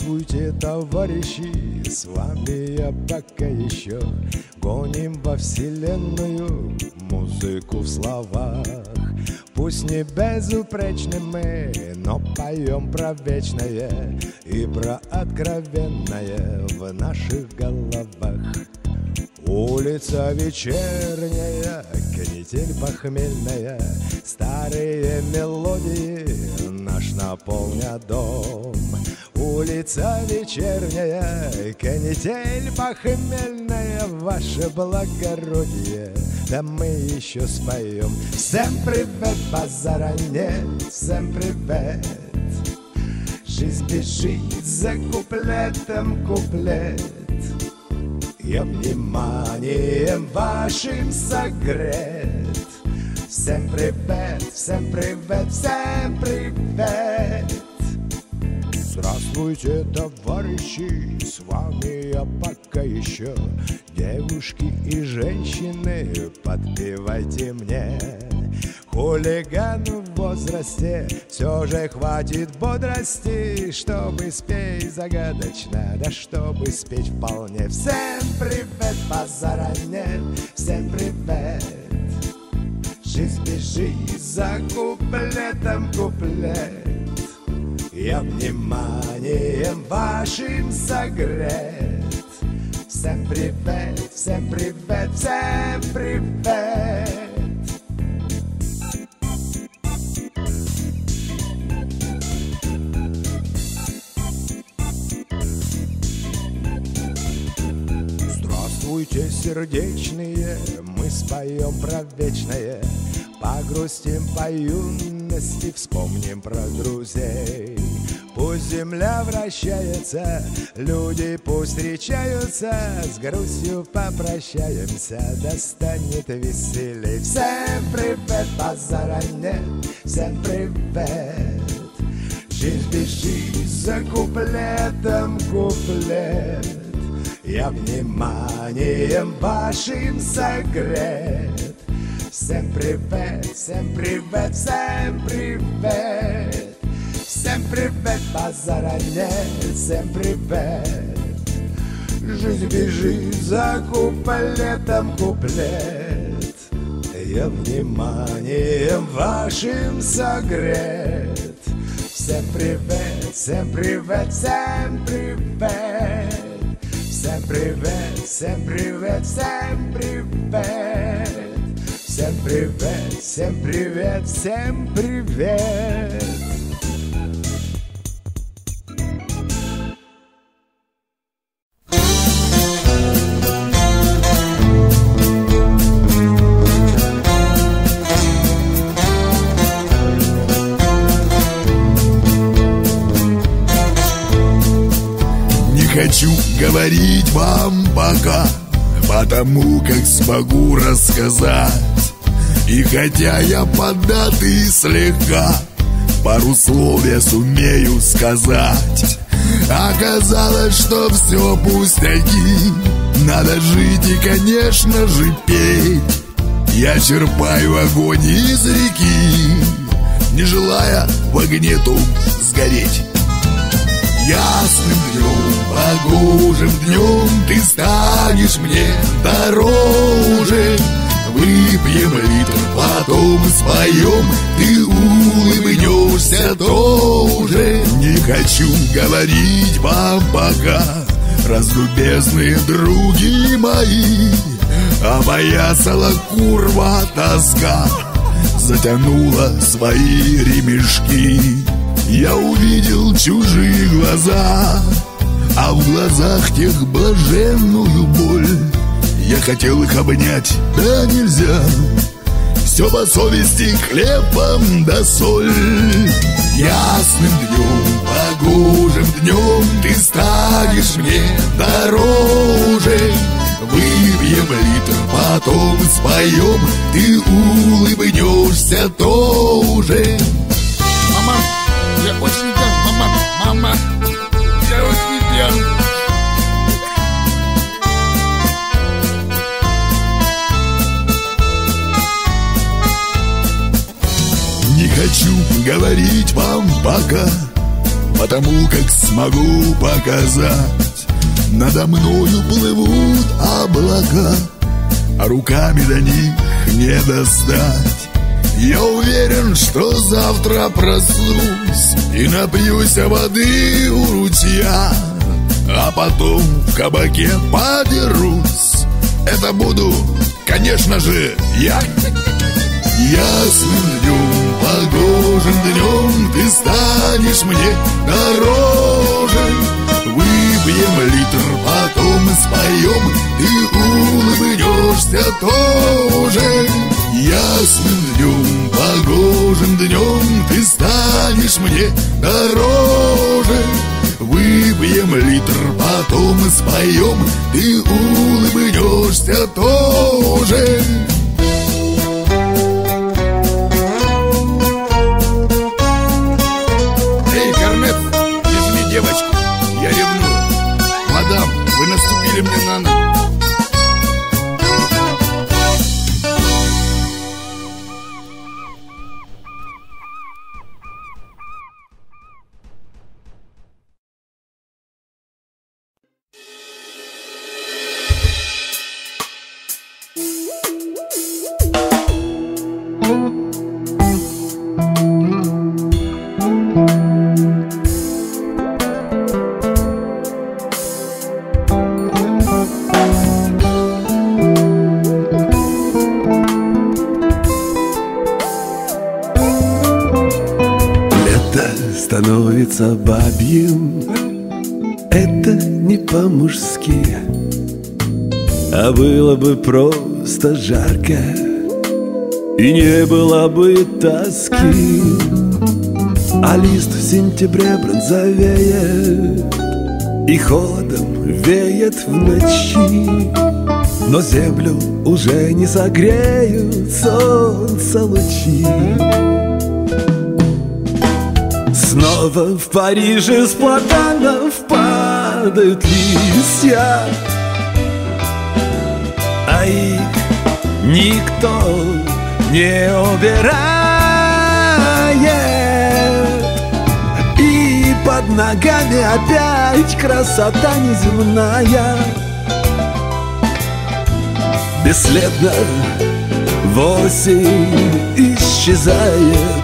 Здравствуйте, товарищи, с вами я пока еще. Гоним во вселенную музыку в словах. Пусть не безупречны мы, но поем про вечное и про откровенное в наших головах. Улица вечерняя, канитель похмельная, старые мелодии наш наполнят дом. Улица вечерняя, канитель похмельная, ваше благородие, да мы еще споем. Всем привет, базара нет, всем привет. Жизнь бежит за куплетом куплет, я вниманием вашим согрет. Всем привет, всем привет, всем привет. Здравствуйте, товарищи, с вами я пока еще. Девушки и женщины, подпевайте мне. Хулиган в возрасте, все же хватит бодрости, чтобы спеть загадочно, да чтобы спеть вполне. Всем привет, базара нет, всем привет. Жизнь бежит за куплетом куплет, я вниманием вашим согрет. Всем привет, всем привет, всем привет. Здравствуйте, сердечные, мы споем про вечное, погрустим по юности, вспомним про друзей. Пусть земля вращается, люди пусть встречаются, с грустью попрощаемся, да станет веселей. Всем привет, базара нет, всем привет. Жизнь бежит за куплетом куплет, я вниманием вашим согрет. Всем привет, всем привет, всем привет. Всем привет, базара нет, всем привет. Жизнь бежит за куплетом куплет, я вниманием вашим согрет. Всем привет, всем привет, всем привет. Всем привет, всем привет, всем привет. Всем привет, всем привет, всем привет. Хочу говорить вам пока, потому как смогу рассказать. И хотя я поддатый слегка, пару слов я сумею сказать. Оказалось, что все пустяки, надо жить и, конечно же, петь. Я черпаю огонь из реки, не желая в огне том сгореть. Ясным днем, погожим днем ты станешь мне дороже. Выпьем литр, потом споем, ты улыбнешься тоже. Не хочу говорить вам пока, разлюбезные други мои, опоясала курва тоска, затянула свои ремешки. Я увидел чужие глаза, а в глазах тех блаженную боль. Я хотел их обнять, да нельзя, все по совести, хлебом да соль. Ясным днем, погожим днем ты станешь мне дороже. Выпьем литр, потом споем, ты улыбнешься тоже. Мама, я очень пьян, мама, я очень пьян. Не хочу говорить вам пока, потому как смогу показать. Надо мною плывут облака, а руками до них не достать. Я уверен, что завтра проснусь и напьюсь воды у ручья, а потом в кабаке подерусь. Это буду, конечно же, я. Ясным днем, погожим днем ты станешь мне дороже. Выпьем литр, потом споем, ты улыбнешься тоже. Ясным днем, погожим днем ты станешь мне дороже. Выпьем литр, потом споем, ты улыбнешься тоже. Эй, корнет, возьми девочку, я ревную. Мадам, вы наступили мне на ногу. Становится бабьим, это не по-мужски, а было бы просто жарко, и не было бы тоски. А лист в сентябре бронзовеет, и холодом веет в ночи, но землю уже не согреют солнца лучи. Снова в Париже с платанов падают листья, а их никто не убирает, и под ногами опять красота неземная. Бесследно в осень исчезает.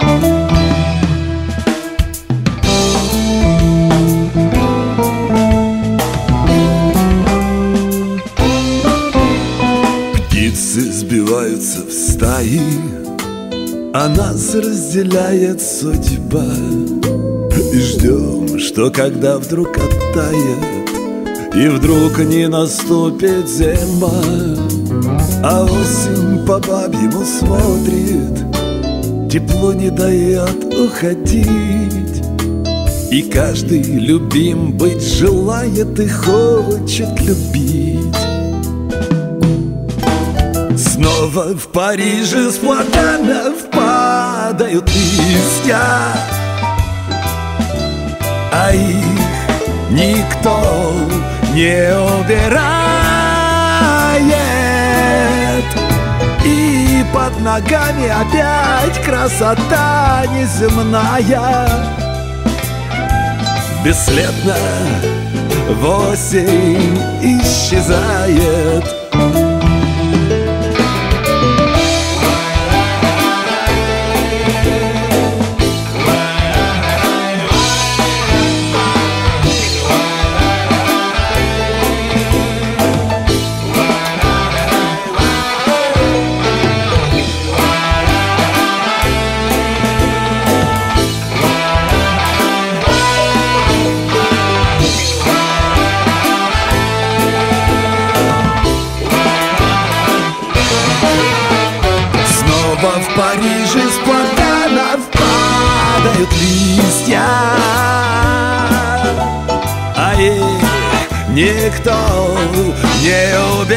Сбиваются в стаи, а нас разделяет судьба. И ждем, что когда вдруг оттает, и вдруг не наступит зима, а осень по бабьему смотрит, тепло не дает уходить. И каждый любим быть желает и хочет любить. Снова в Париже с платанов падают листья, а их никто не убирает, и под ногами опять красота неземная. Бесследно в осень исчезает. В Париже с платанов падают листья, а их никто не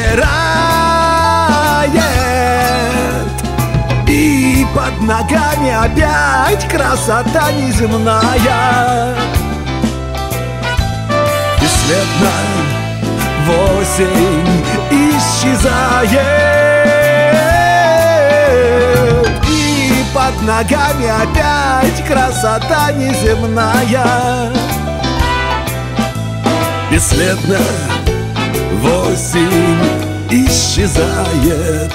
убирает, и под ногами опять красота неземная. Бесследно в осень исчезает, под под ногами опять красота неземная. Бесследно в осень исчезает.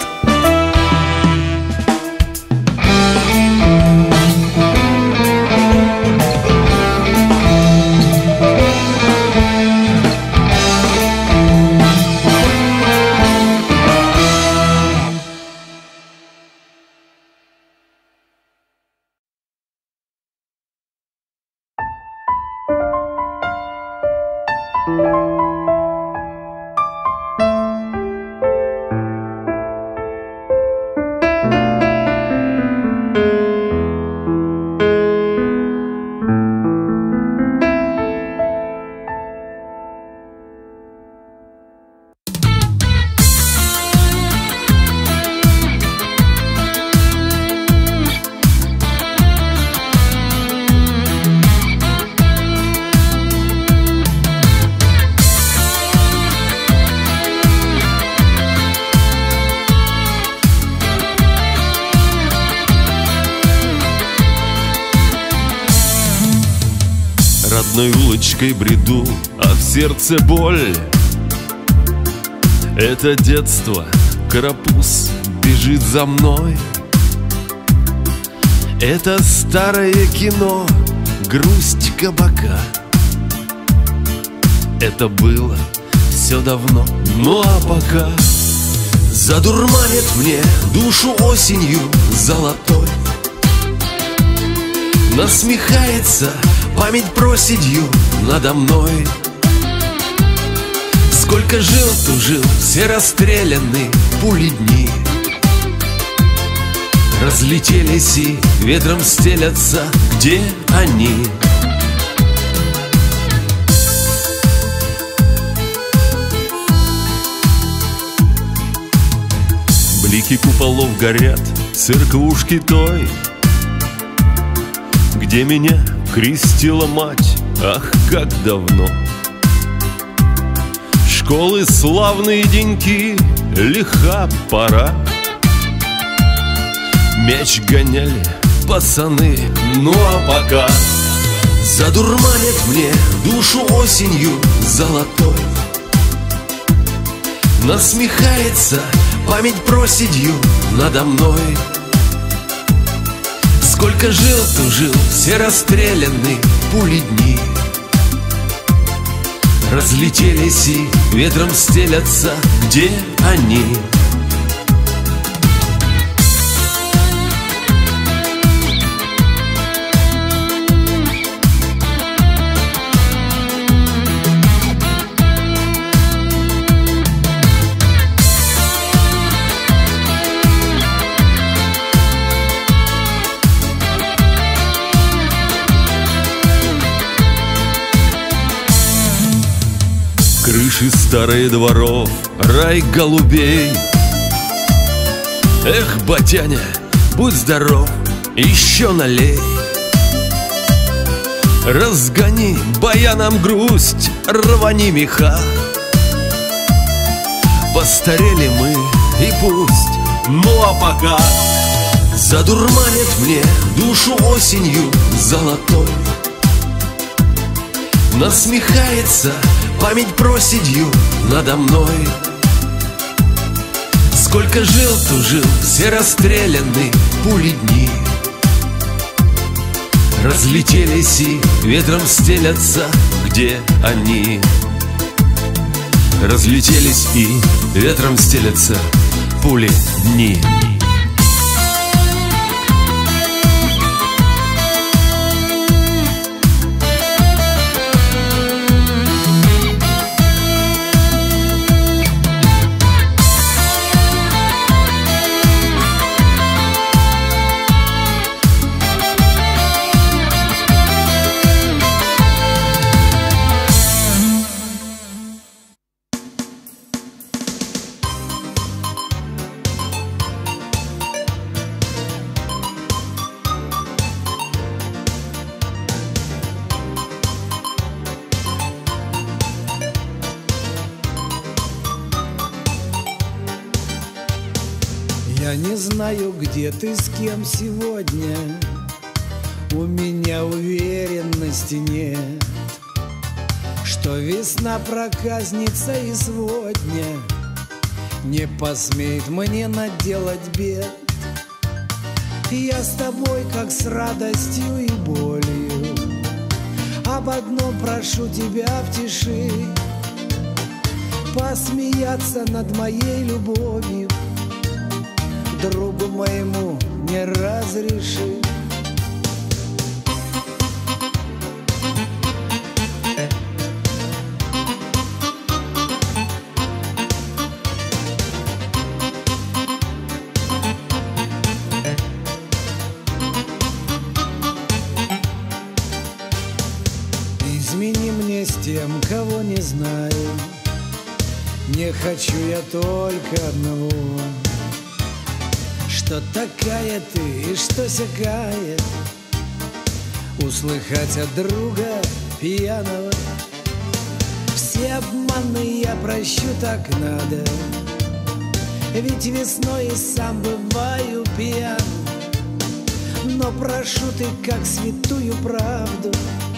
Родной улочкой бреду, а в сердце боль. Это детство, карапуз бежит за мной. Это старое кино, грусть кабака. Это было все давно, ну а пока задурманит мне душу осенью золотой. Насмехается память проседью надо мной. Сколько жил, тужил, все расстреляны пули дни. Разлетелись и ветром стелятся, где они? Блики куполов горят в церквушке той, где меня крестила мать, ах, как давно. Школы славные деньки, лиха пора. Мяч гоняли пацаны, ну а пока задурманит мне душу осенью золотой. Насмехается память проседью надо мной. Сколько жил, тужил, все расстреляны пули дни. Разлетелись и ветром стелятся, где они? Крыши старые дворов, рай голубей. Эх, батяня, будь здоров, еще налей. Разгони баяном грусть, рвани меха. Постарели мы, и пусть, ну а пока задурманит мне душу осенью золотой. Насмехается память проседью надо мной. Сколько жил, тужил, все расстреляны пули дни. Разлетелись и ветром стелятся, где они? Разлетелись и ветром стелятся пули дни. Я не знаю, где ты, с кем сегодня. У меня уверенности нет, что весна проказница и сегодня не посмеет мне наделать бед. Я с тобой, как с радостью и болью, об одном прошу тебя в тиши: посмеяться над моей любовью другу моему не разреши. Измени мне с тем, кого не знаю. Не хочу я только одного, что такая ты и что сякая, услыхать от друга пьяного. Все обманы я прощу, так надо, ведь весной и сам бываю пьян. Но прошу ты, как святую правду,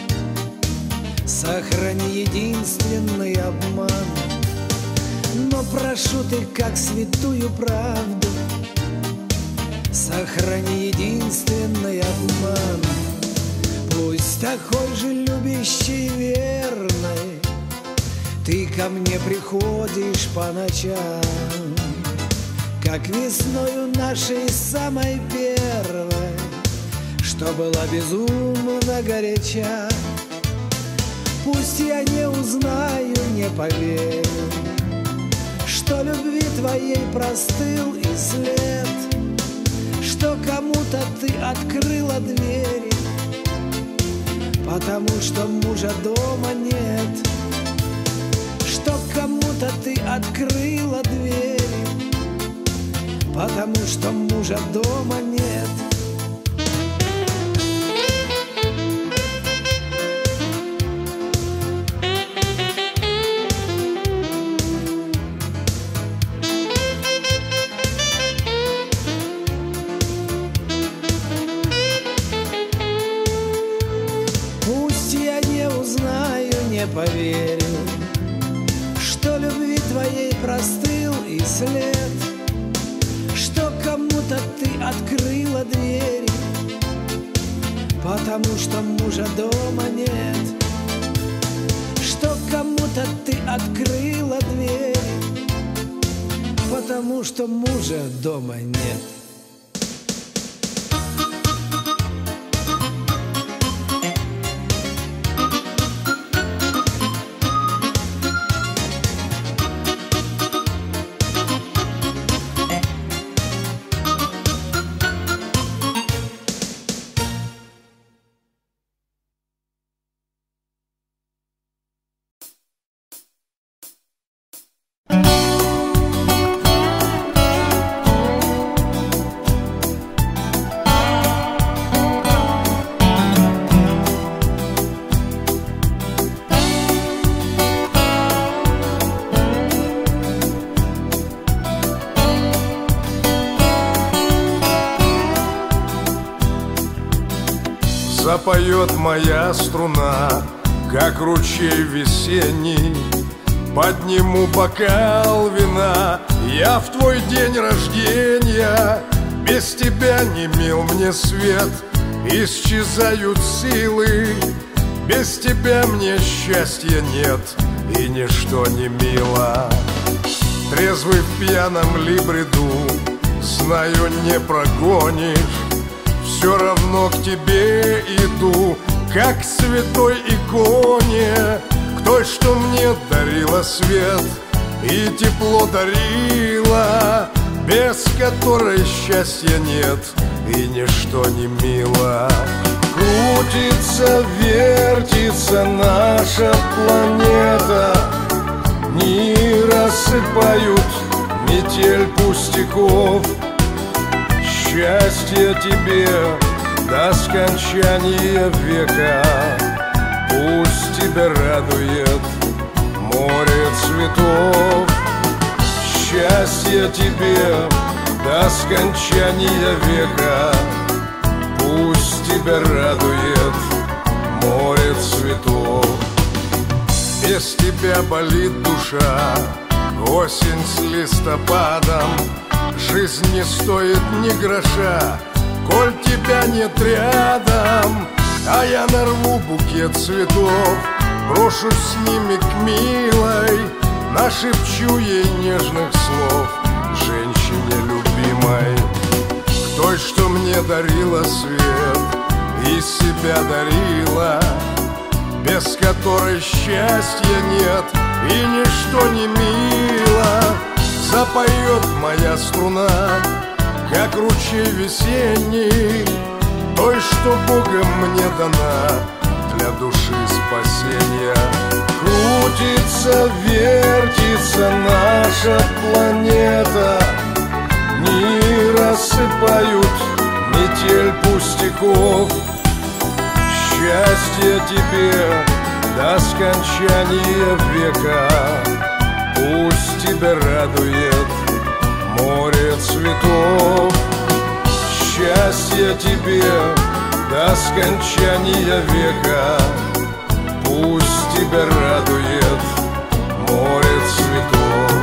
сохрани единственный обман. Но прошу ты, как святую правду, сохрани единственный обман. Пусть такой же любящий и верной ты ко мне приходишь по ночам, как весною нашей самой первой, что была безумно горяча. Пусть я не узнаю, не поверю, что любви твоей простыл и след, что кому-то ты открыла двери, потому что мужа дома нет. Что кому-то ты открыла двери, потому что мужа дома нет. Не поверю, что любви твоей простыл и след, что кому-то ты открыла двери, потому что мужа дома нет. Что кому-то ты открыла двери, потому что мужа дома нет. Запоет моя струна, как ручей весенний. Подниму бокал вина, я в твой день рождения. Без тебя не мил мне свет, исчезают силы. Без тебя мне счастья нет, и ничто не мило. Трезвый в пьяном ли бреду, знаю, не прогонишь. Все равно к тебе иду, как к святой иконе, к той, что мне дарила свет и тепло дарила, без которой счастья нет и ничто не мило. Крутится, вертится наша планета, дни рассыпают метель пустяков. Счастье тебе до скончания века, пусть тебя радует море цветов. Счастье тебе до скончания века. Пусть тебя радует море цветов. Без тебя болит душа, осень с листопадом. Жизнь не стоит ни гроша, коль тебя нет рядом. А я нарву букет цветов, брошусь с ними к милой, нашепчу ей нежных слов, женщине любимой. К той, что мне дарила свет и себя дарила, без которой счастья нет и ничто не мило. Запоет моя струна, как ручей весенний, той, что Богом мне дана для души спасения. Крутится, вертится наша планета, дни рассыпают метель пустяков. Счастье тебе до скончания века, пусть тебя радует море цветов. Счастье тебе до скончания века, пусть тебя радует море цветов.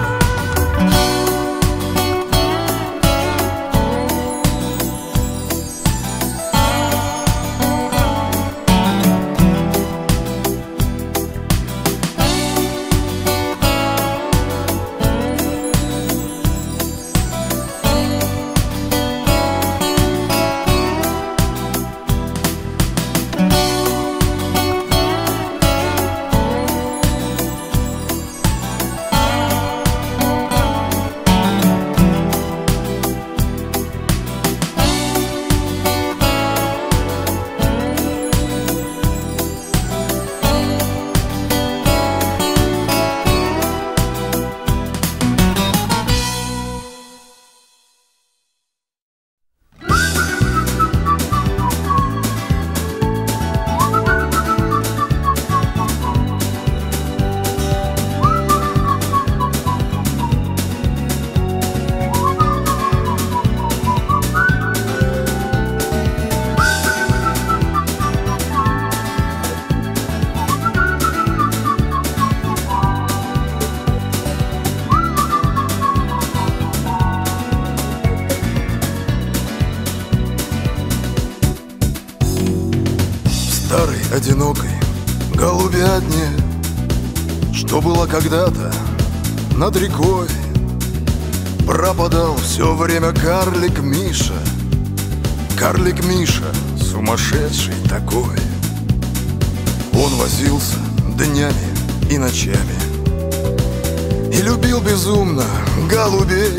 Одинокой голубятне, что было когда-то над рекой, пропадал все время карлик Миша. Карлик Миша, сумасшедший такой. Он возился днями и ночами и любил безумно голубей.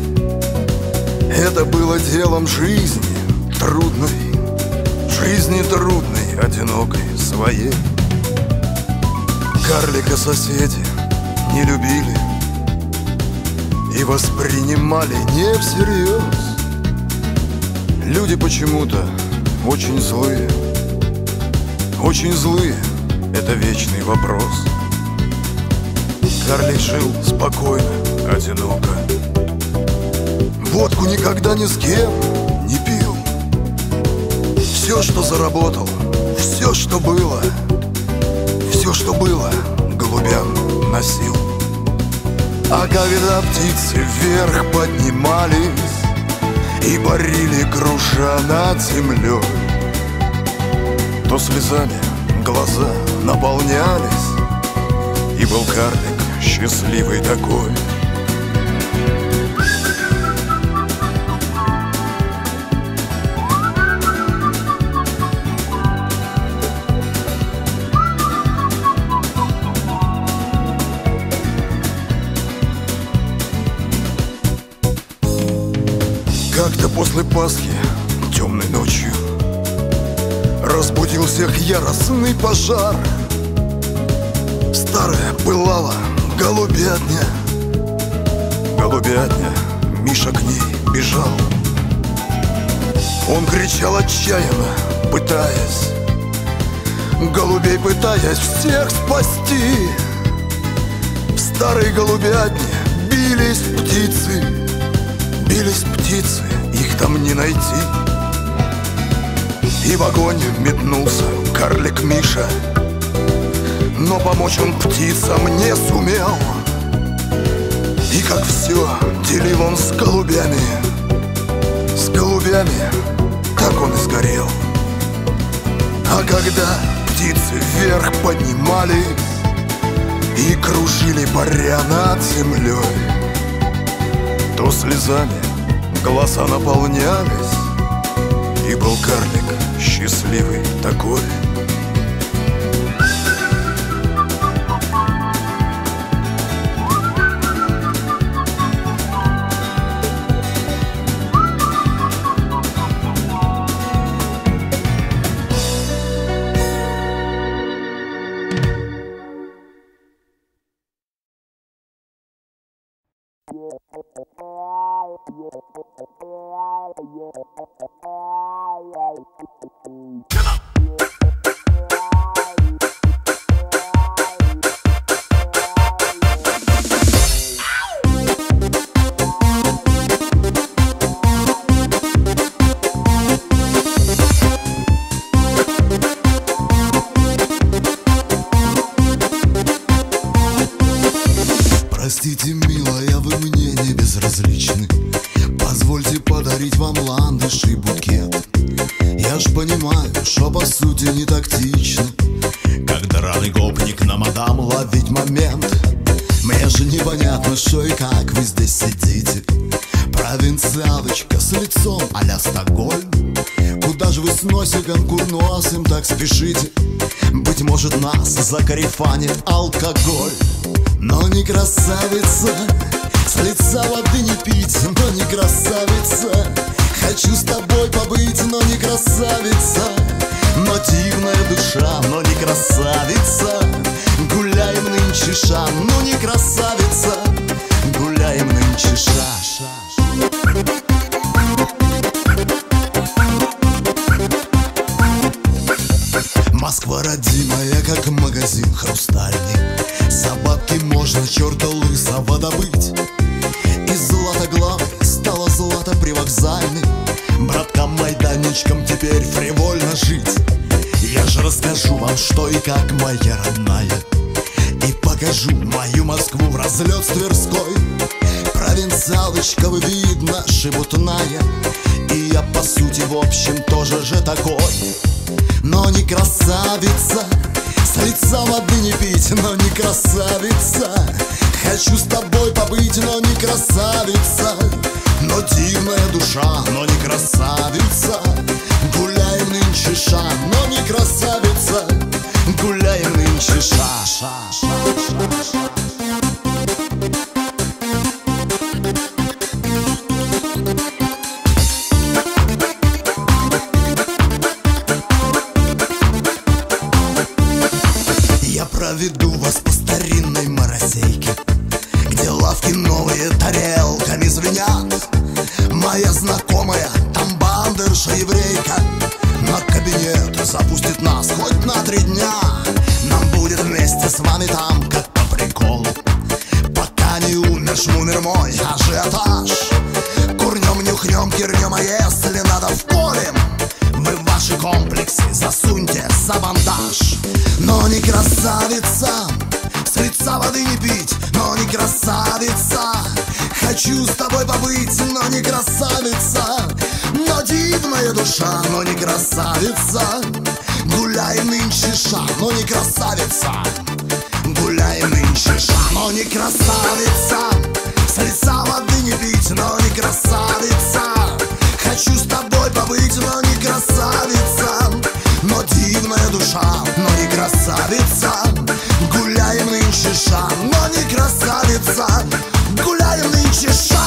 Это было делом жизни трудной, одинокой своей. Карлика соседи не любили и воспринимали не всерьез. Люди почему-то очень злые, это вечный вопрос. Карлик жил спокойно, одиноко, водку никогда ни с кем не пил. Все, что заработал, все, что было, голубям носил. А когда птицы вверх поднимались и парили, круша над землей, то слезами глаза наполнялись, и был карлик счастливый такой. Как-то после Пасхи темной ночью разбудил всех яростный пожар. Старая пылала голубятня, Миша к ней бежал. Он кричал отчаянно, пытаясь голубей, пытаясь всех спасти. В старой голубятне бились птицы, Бились птицы, их там не найти. И в огонь метнулся карлик Миша, но помочь он птицам не сумел. И как все делил он с голубями, так он и сгорел. А когда птицы вверх поднимались и кружили, паря над землей, то слезами глаза наполнялись, и был карлик счастливый такой. Простите, милая, вы мне не безразличны. Позвольте подарить вам ландыш и букет. Я ж понимаю, что по сути не тактично, когда раны гопник на мадам ловить момент. Мне же непонятно, что и как вы здесь сидите, провинциалочка с лицом а-ля Стокгольм. Куда же вы с носиком курносым так спешите? Быть может, нас закарифанит алкоголь. Но не красавица, с лица воды не пить, но не красавица. Хочу с тобой побыть, но не красавица. Но дивная душа, но не красавица. Гуляем нынче ша, но не красавица. Гуляем нынче ша. Москва родимая, как магазин хрустальный. За бабки можно черта лысого добыть. Из златоглавой стало злато привокзальной. Браткам майданчикам теперь фривольно жить. Я же расскажу вам, что и как, моя родная, и покажу мою Москву в разлет с Тверской. Провинциалочка, вы видно, шебутная, и я по сути в общем тоже же такой. Но не красавица, с лица воды не пить, но не красавица. Хочу с тобой побыть, но не красавица. Но дивная душа, но не красавица. Гуляем нынче ша, но не красавица. Гуляем нынче ша. Я проведу вас по старинной морозейке, где лавки новые тарелками звенят. Моя знакомая, там бандерша еврейка, на кабинет запустит нас хоть на 3 дня. Нам будет вместе с вами там, как по приколу, пока не умер шмумер мой ажиотаж. Курнем, нюхнем, кирнем, а если надо вколем, вы ваши комплексы засуньте за бандаж. Но не красавица, с лица воды не пить, но не красавица. Хочу с тобой побыть, но не красавица. Но дивная душа, но не красавица. Гуляем нынче ша, но не красавица. Гуляем нынче ша, но не красавица. С лица воды не пить, но не красавица. Хочу с тобой побыть, но не красавица. Но дивная душа, но не красавица. Гуляем нынче ша, но не красавица. Гуляем нынче ша.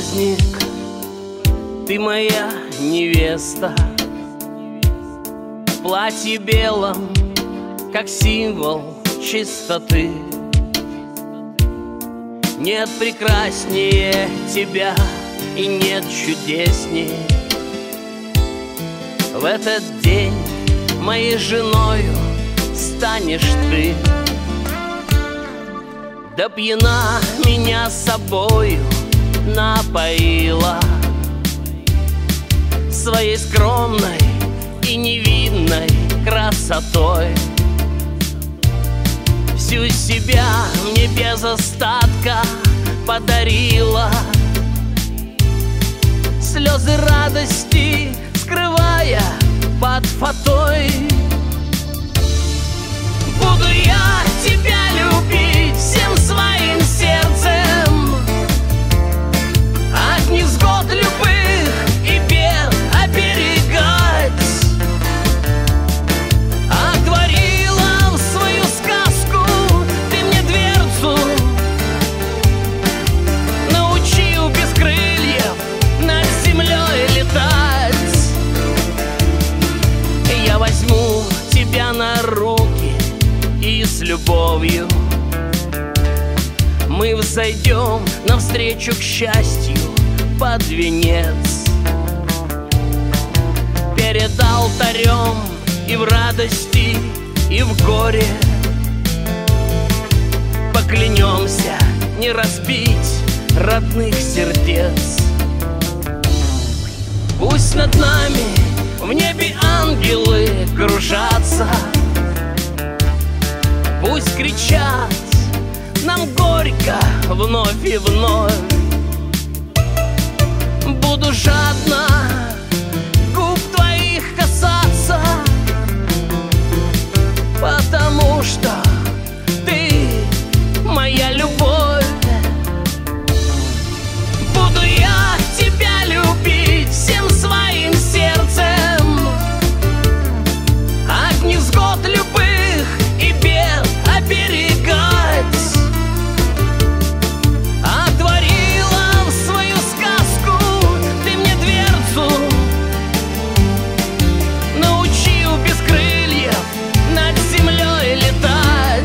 праздник, ты моя невеста. В платье белом, как символ чистоты. Нет прекраснее тебя и нет чудеснее. В этот день моей женою станешь ты. Да пьяна меня собою напоила своей скромной и невинной красотой. Всю себя мне без остатка подарила, слезы радости скрывая под фатой. Буду я тебя любить всем своим сердцем, от невзгод любых и бед оберегать. Отворила в свою сказку ты мне дверцу, научил без крыльев над землей летать. Я возьму тебя на руки и с любовью мы взойдем навстречу к счастью под венец. Перед алтарем и в радости, и в горе поклянемся не разбить родных сердец. Пусть над нами в небе ангелы кружатся, пусть кричат нам горько вновь и вновь. Буду жадно губ твоих касаться, потому что ты моя любовь. Буду я тебя любить всем своим сердцем, от невзгод любых и бед оберегать. Отворила в свою сказку ты мне дверцу, научил без крыльев над землей летать.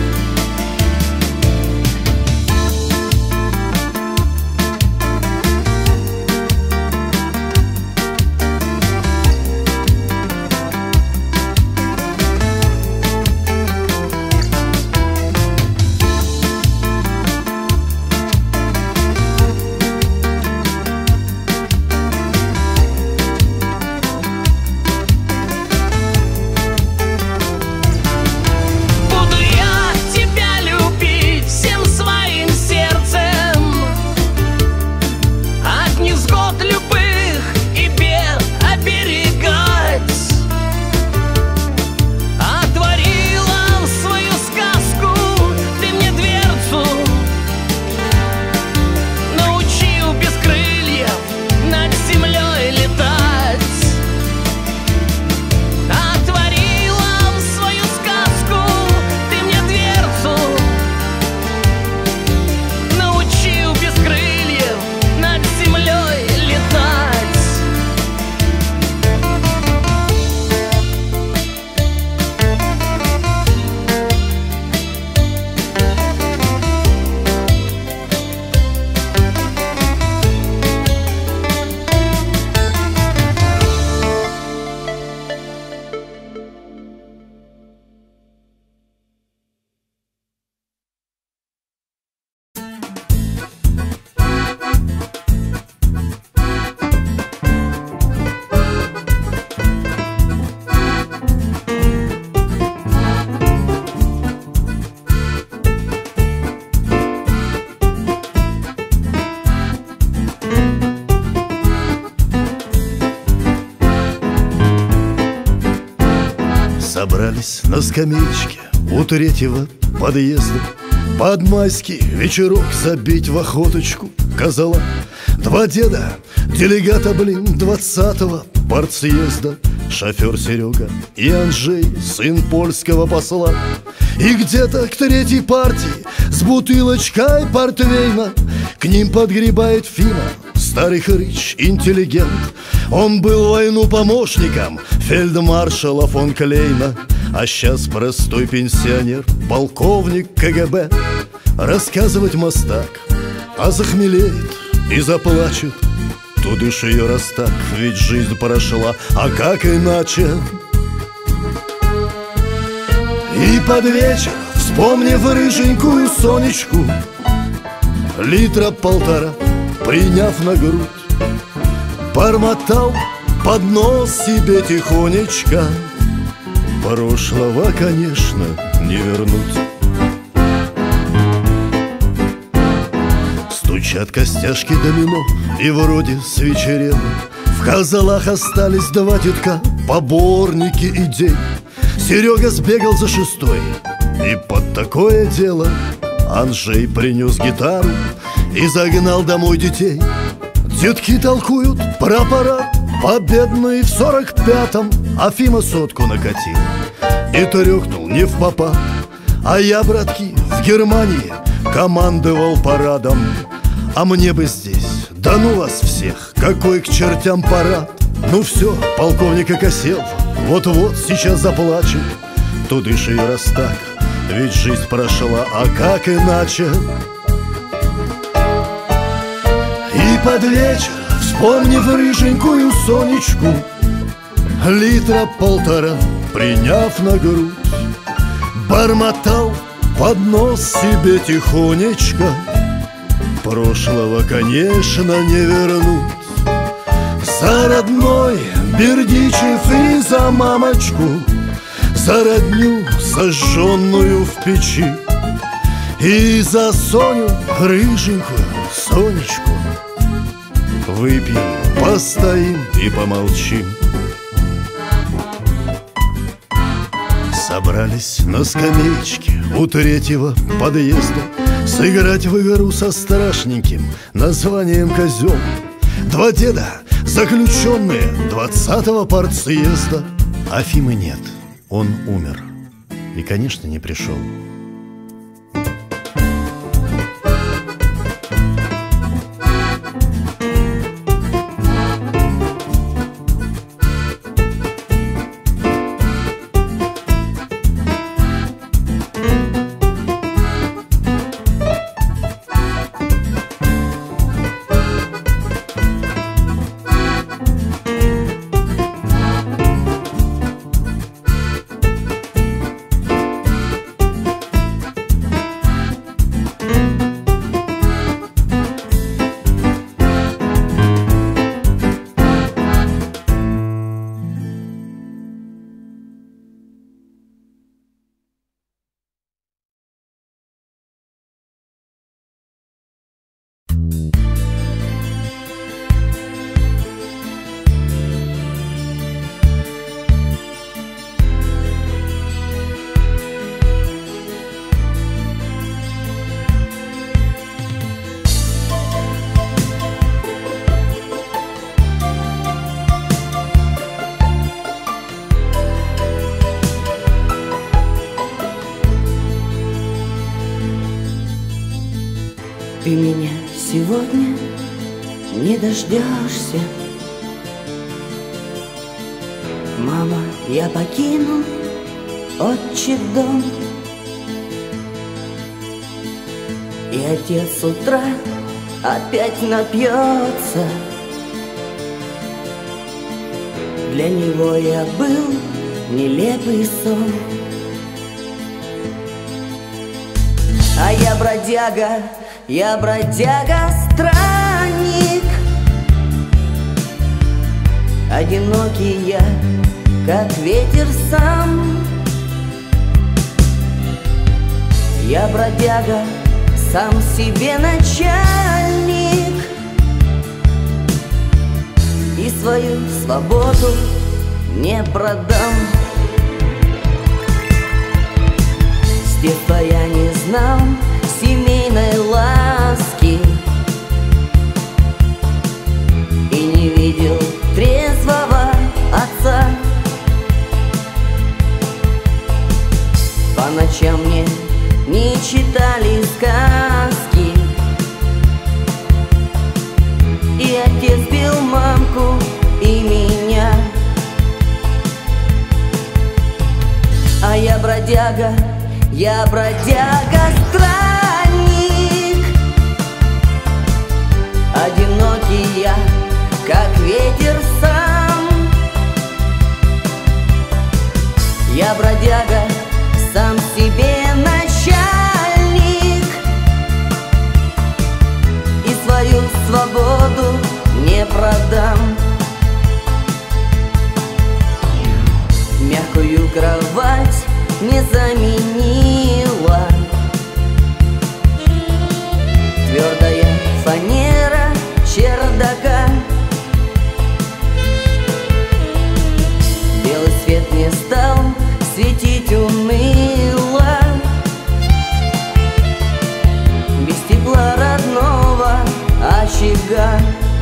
Собрались на скамеечке у третьего подъезда, под майский вечерок забить в охоточку козла. Два деда, делегата, 20-го партсъезда, шофер Серега и Анжей, сын польского посла. И где-то к третьей партии с бутылочкой портвейна к ним подгребает Фима старый хрыч, интеллигент. Он был в войну помощником фельдмаршала фон Клейна, а сейчас простой пенсионер, полковник КГБ. Рассказывать мастак, а захмелеет и заплачет. Тудыш ее раз так, ведь жизнь прошла, а как иначе? И под вечер, вспомнив рыженькую Сонечку, литра полтора приняв на грудь, бормотал под нос себе тихонечко: прошлого, конечно, не вернуть. Стучат костяшки домино, и вроде свечерело. В казалах остались два детка, поборники идей. Серега сбегал за шестой, и под такое дело Анжей принес гитару и загнал домой детей. Детки толкуют про парад победный в 45-м. Афима сотку накатил и трёхнул не в попад. А я, братки, в Германии командовал парадом. А мне бы здесь, да ну вас всех, какой к чертям парад. Ну все, полковник окосел, вот-вот сейчас заплачет. Тудыш ее раз так, ведь жизнь прошла, а как иначе? И под вечер, вспомнив рыженькую Сонечку, литра полтора приняв на грудь, бормотал под нос себе тихонечко: прошлого, конечно, не вернуть. За родной Бердичев и за мамочку, за родню, сожженную в печи, и за Соню, рыженькую Сонечку. Выпьем, постоим и помолчим. Собрались на скамеечке у третьего подъезда сыграть в игру со страшненьким названием «Козел». Два деда, заключенные 20-го партсъезда. Афимы нет, он умер и, конечно, не пришел. Ты меня сегодня не дождешься. Мама, я покину отчий дом. И отец с утра опять напьется. Для него я был нелепый сон. А я бродяга, странник. Одинокий я, как ветер сам. Я бродяга, сам себе начальник. И свою свободу не продам. С детства я не знал семейной ласки и не видел трезвого отца. По ночам мне не читали сказки, и бродяга, я бродяга, странник. Одинокий я, как ветер сам. Я бродяга, сам себе начальник, и свою свободу не продам. Мягкую кровать не заменила твердая фанера чердака. Белый свет не стал светить уныло, без тепла родного очага.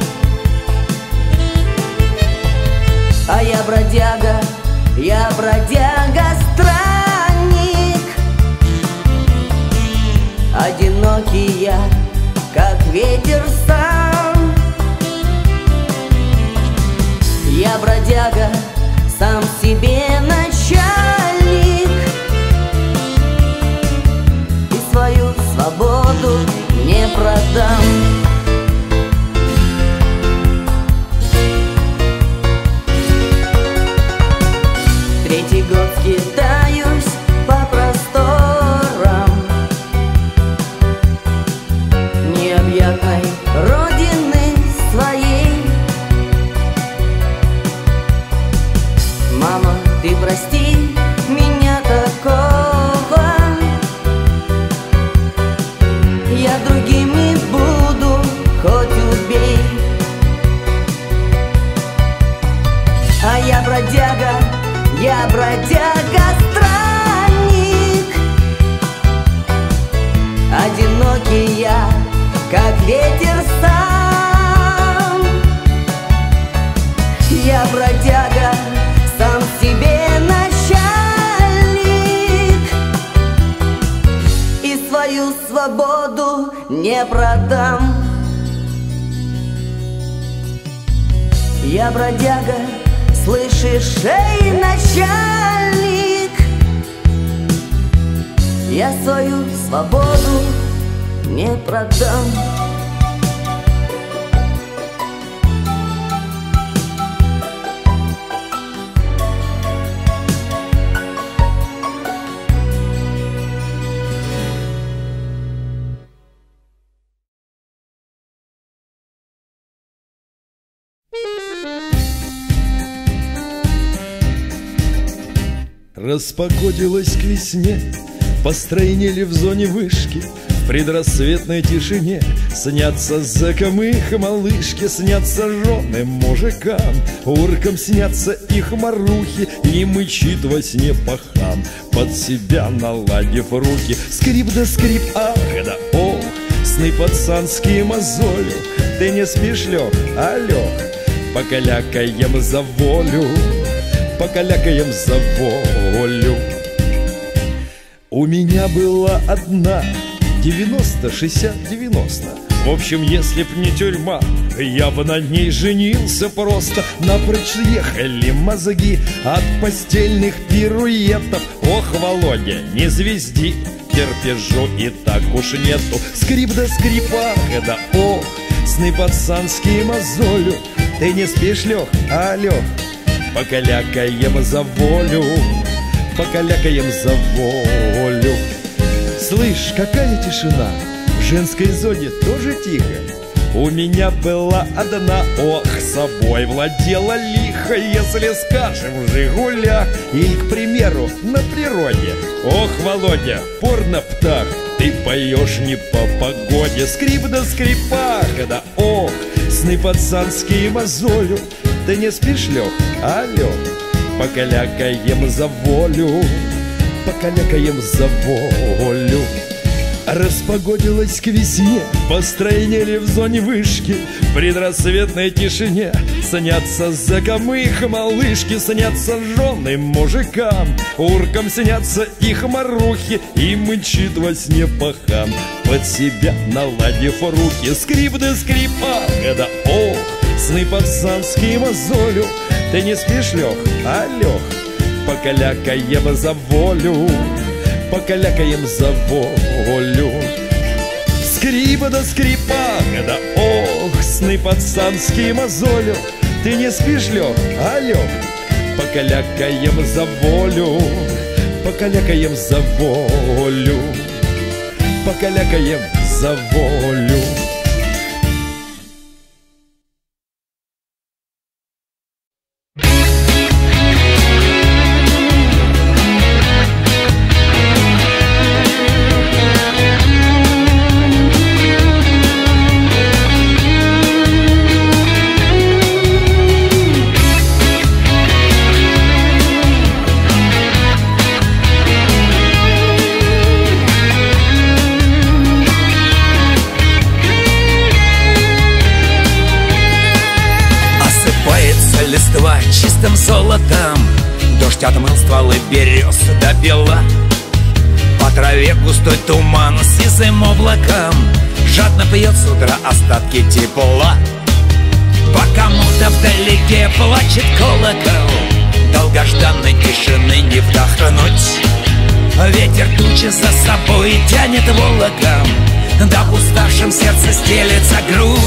А я бродяга, странник. Одинокий я, как ветер сам. Я бродяга, сам себе начальник, и свою свободу не продам. Третий год скитаюсь по просторам необъятной родины своей. Мама, ты прости меня такого, я другими буду, хоть убей. А я бродяга, странник. Одинокий я, как ветер сам. Я бродяга, сам себе начальник, и свою свободу не продам. Я бродяга, слышишь, эй, начальник, я свою свободу не продам. Распогодилось к весне, постройнели в зоне вышки. В предрассветной тишине снятся закомых малышки, снятся жены мужикам, уркам снятся их марухи, и мычит во сне пахан, под себя наладив руки. Скрип да скрип, ах да ох, сны пацанские мозолю. Ты не спишь, Лёх, а, Лёх, покалякаем за волю, покалякаем за волю. У меня была одна 90, 60, 90. В общем, если б не тюрьма, я бы на ней женился просто. Напрочь ехали мозги от постельных пируетов. Ох, Володя, не звезди, терпежу и так уж нету. Скрип да скрипа, да ох, сны пацанские мозолю. Ты не спишь, Лёх, а, Лёх, покалякаем за волю, покалякаем за волю. Слышь, какая тишина, в женской зоне тоже тихо. У меня была одна, ох, собой владела лихо. Если скажем в «Жигулях» или, к примеру, на природе. Ох, Володя, порно-птах, ты поешь не по погоде. Скрип да скрипах, да ох, сны пацанские мозолю. Ты не спишь, Лёх, а, Лёх, покалякаем за волю, покалякаем за волю. Распогодилось к весне, постройнели в зоне вышки. В предрассветной тишине снятся закомых малышки, снятся жены мужикам, уркам снятся их марухи, и мычит во сне пахан, под себя наладив руки. Скрип да скрип, ах да ох, сны пацанские мозолю. Ты не спишь, Лёх, а, Лёх, покалякаем за волю, покалякаем за волю. Скрипа да скрипа, да ох, сны пацанские мозолю. Ты не спишь, Лёг? Алло, покалякаем за волю, покалякаем за волю, покалякаем за волю. Чистым золотом дождь отмыл стволы берез до бела. По траве густой туман с сизым облаком жадно пьет с утра остатки тепла. По кому-то вдалеке плачет колокол, долгожданной тишины не вдохнуть. Ветер тучи за собой тянет волоком, да в уставшем сердце стелется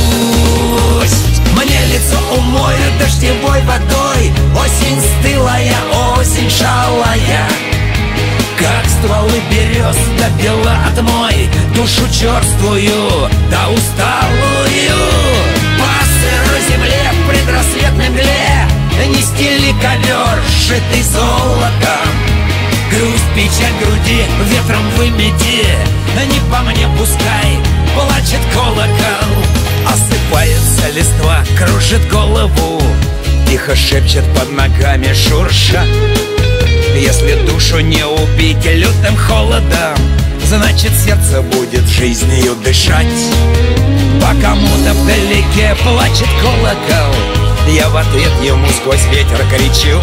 грусть. Мне лицо умоет дождевой водой, осень стылая, осень шалая. Как стволы берез допила отмой душу черствую да усталую. По сырой земле в предрассветной мгле нести ли ковер, сшитый золотом. Грусть, печаль груди ветром вымети, не по мне пускай плачет колокол. Осыпается листва, кружит голову, тихо шепчет под ногами шурша. Если душу не убить лютым холодом, значит сердце будет жизнью дышать. По кому-то вдалеке плачет колокол, я в ответ ему сквозь ветер кричу.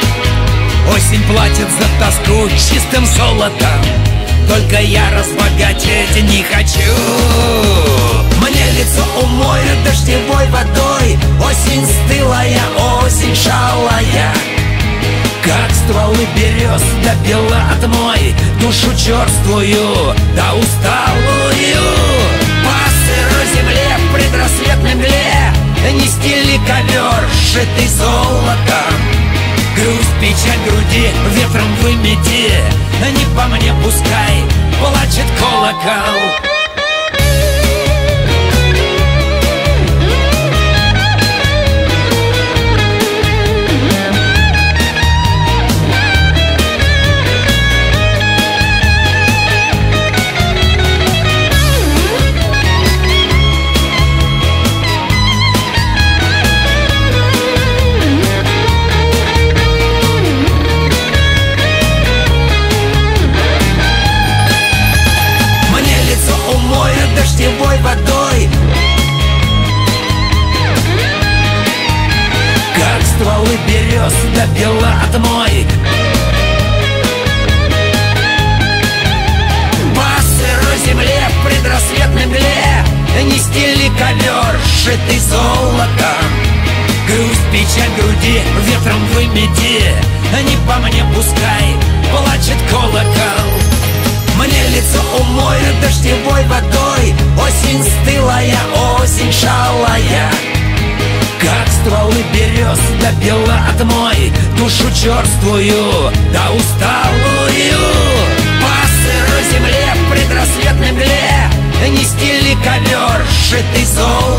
Осень платит за тоску чистым золотом, только я разбогатеть не хочу. Мне лицо умоет дождевой водой, осень стылая, осень шалая. Как стволы берез допила отмой душу черствую да усталую. По сырой земле в предрассветной мгле нести ли ковер, сшитый золотом. Грусть, печаль груди ветром вымети, не по мне пускай плачет колокол. Дождевой водой, как стволы берез допила отмой. По сырой земле в предрассветной мгле нести ли ковер, сшитый золотом. Грусть, печаль груди ветром вымети, не по мне пускай плачет колокол. Мне лицо умоет дождевой водой, осень стылая, осень шалая. Как стволы берез допила отмой душу черствую да усталую. По сырой земле в предрассветной мгле нести ли ковер, сшитый золотом.